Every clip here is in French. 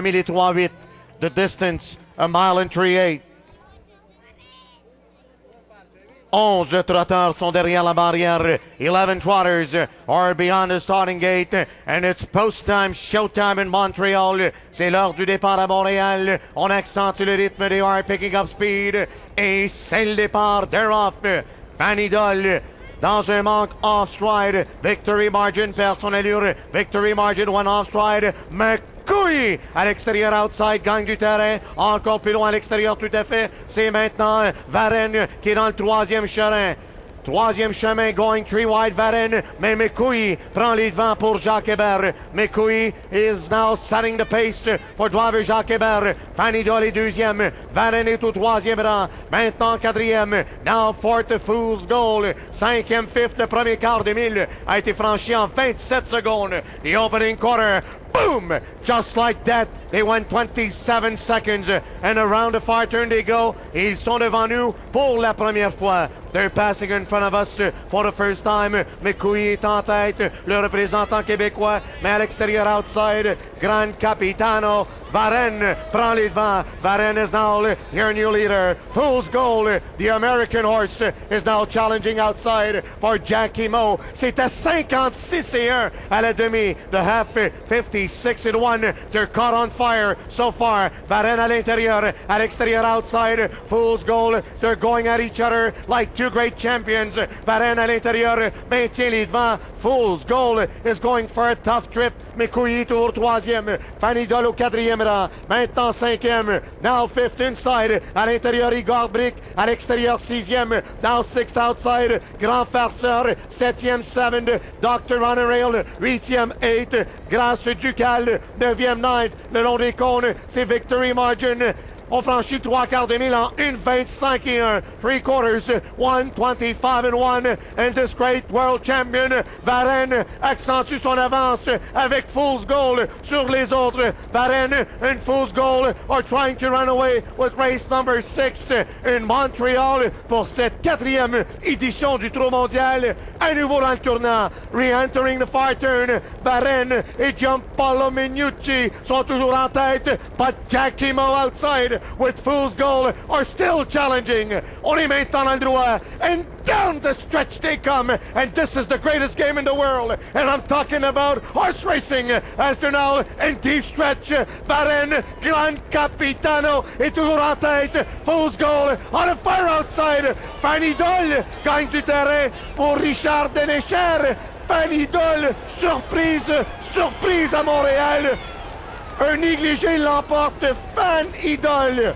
Les 3-8. The distance, 1:03.8. 11 trotteurs sont derrière la barrière. 11 trotters are beyond the starting gate. And it's post-time, showtime in Montreal. C'est l'heure du départ à Montréal. On accentue le rythme. They are picking up speed. Et c'est le départ. They're off. Fanny Doll dans un manque off-stride. Victory Margin perd son allure. Victory Margin, one off-stride. McCooey à l'extérieur, outside, gagne du terrain. Encore plus loin à l'extérieur, tout à fait. C'est maintenant Varenne qui est dans le troisième chemin. Troisième chemin, going three wide, Varenne. Mais McCooey prend les devants pour Jacques Hébert. McCooey is now setting the pace for driver Jacques Hébert. Fanny Doll est deuxième. Varenne est au troisième rang. Maintenant quatrième. Now fourth, Fool's Goal. Cinquième, fifth, le premier quart de mille a été franchi en 27 secondes. The opening quarter. Boom! Just like that, they went 27 seconds, and around the far turn they go. Ils sont devant nous pour la première fois. They're passing in front of us for the first time. McCooey est en tête, le représentant québécois, mais à l'extérieur, outside, Gran Capitano. Varenne prend les devants. Varenne is now your new leader. Fool's Goal, the American horse, is now challenging outside for Jackie Moe. C'est à 56-1 à la demi. The half, 56-1. They're caught on fire so far. Varenne à l'intérieur, à l'extérieur, outside. Fool's Goal, they're going at each other like two great champions. Varenne à l'intérieur, maintient les devants. Fool's Goal is going for a tough trip. McCooey au troisième. Fanny Doll au quatrième rang. Maintenant cinquième. Now fifth inside. À l'intérieur, Igor Brick. À l'extérieur, sixième. Now sixth outside. Grand Farceur. Septième, seventh. Dr. Honorail. Huitième, eighth. Grâce Ducal. Neuvième, ninth. Le long des cônes, c'est Victory Margin. On franchit 3/4 de mille en 1:25-1. 3/4, 1:25-1. And this great world champion, Varenne, accentue son avance avec Fool's Goal sur les autres. Varenne and Fool's Goal are trying to run away with race number 6 in Montreal pour cette 4e édition du Tour mondial. À nouveau dans le tournant. Re-entering the far turn. Varenne et Giampaolo Minucci sont toujours en tête. But Jackie Moe outside with Fool's Goal are still challenging. On est maintenant dans le droit. And down the stretch they come. And this is the greatest game in the world. And I'm talking about horse racing. As they're now in deep stretch. Varenne, Gran Capitano est toujours en tête. Fool's Goal on a fire outside. Fanny Doll gagne du terrain pour Richard Denecher. Fanny Doll, surprise, surprise à Montréal. Un négligé l'emporte, Fanny Doll.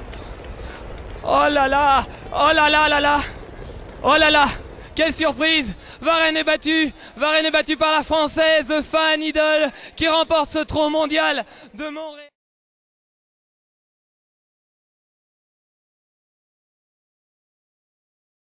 Oh là là, oh là là là là, oh là là, quelle surprise. Varenne est battue par la Française Fanny Doll qui remporte ce Tour mondial de Montréal.